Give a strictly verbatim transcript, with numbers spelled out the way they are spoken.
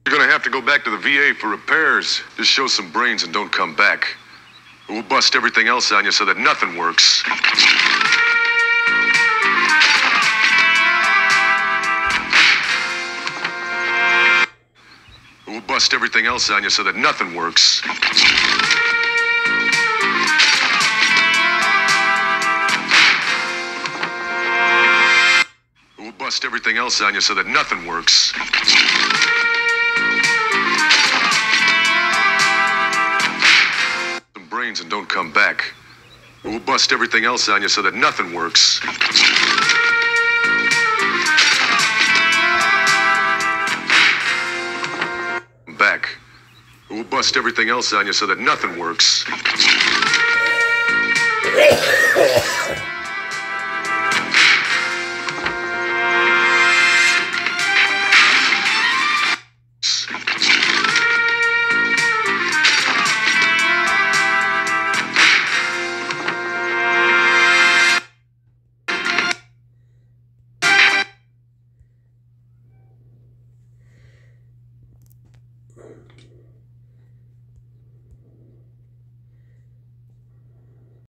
You're gonna have to go back to the V A for repairs. Just show some brains and don't come back. We'll bust everything else on you so that nothing works. We'll bust everything else on you so that nothing works. We'll bust everything else on you so that nothing works. Some brains and don't come back. We'll bust everything else on you so that nothing works. Back. We'll bust everything else on you so that nothing works.